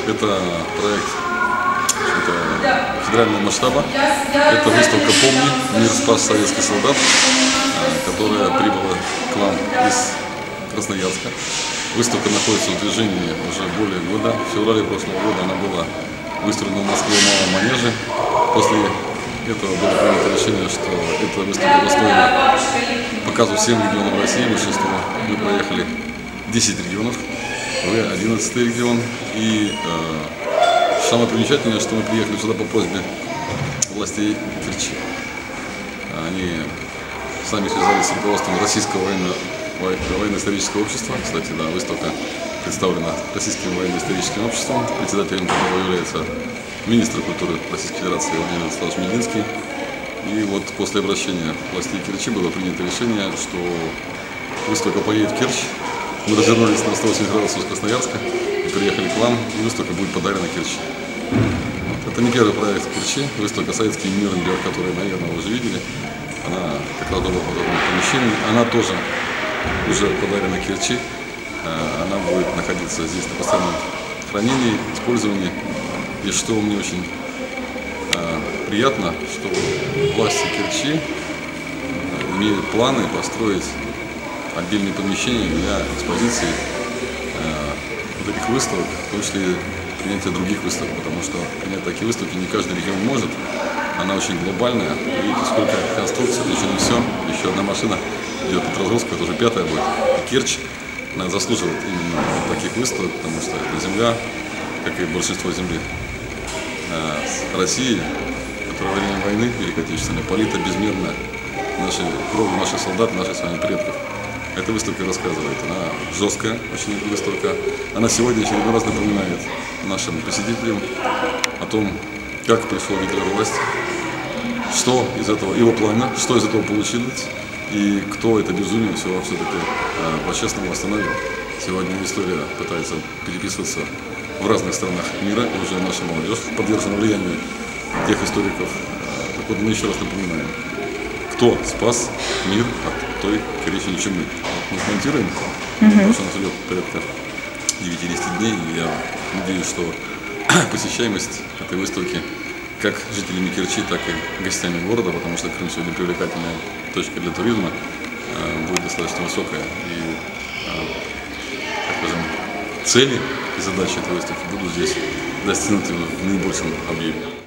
Это проект федерального масштаба. Это выставка «Помни. Мир спас советский солдат», которая прибыла к нам из Красноярска. Выставка находится в движении уже более года. В феврале прошлого года она была выставлена в Москве в Малом Манеже. После этого было принято решение, что эта выставка достойна показу всем регионам России. Большинство мы проехали 10 регионов, вы 11 регион. И самое примечательное, что мы приехали сюда по просьбе властей Керчи. Они сами связались с руководством Российского военно-исторического общества. Кстати, да, выставка представлена Российским военно-историческим обществом, председателем которого является министр культуры Российской Федерации Владимир Владиславович Мединский. И вот после обращения властей Керчи было принято решение, что выставка поедет в Керчь. Мы развернулись на 180 градусов с Красноярска и приехали к вам, и выставка будет подарена Керчи. Это не первый проект Керчи, выставка «Советский мирный мир», которую, наверное, вы уже видели. Она как раз была в подобном помещении. Она тоже уже подарена Керчи. Она будет находиться здесь на постоянном хранении, использовании. И что мне очень приятно, что власти Керчи имеют планы построить отдельные помещения для экспозиции вот этих выставок, в том числе принятия других выставок, потому что принять такие выставки не каждый регион может. Она очень глобальная. Видите, сколько конструкций, это еще не все. Еще одна машина идет от разгрузки, это уже 5-я будет. И Керчь, она заслуживает именно таких выставок, потому что эта земля, как и большинство земли России, которая во время войны Великой Отечественной полита безмерно нашей кровью наших солдат, наших с вами предков. Эта выставка рассказывает. Она жесткая, очень выставка. Она сегодня очередной раз напоминает нашим посетителям о том, как пришел Гитлер в власть, что из этого, его плана, что из этого получилось, и кто это безумие все-таки по-честному остановил. Сегодня история пытается переписываться в разных странах мира, и уже наша молодежь подвержена влиянию тех историков. Так вот, мы еще раз напоминаем, кто спас мир от той коричневой чумы. Мы смонтируем, потому что у нас идет порядка 9-10 дней, и я надеюсь, что посещаемость этой выставки как жителями Керчи, так и гостями города, потому что Крым сегодня привлекательная точка для туризма, будет достаточно высокая. И, так скажем, цели и задачи этой выставки будут здесь достигнуты в наибольшем объеме.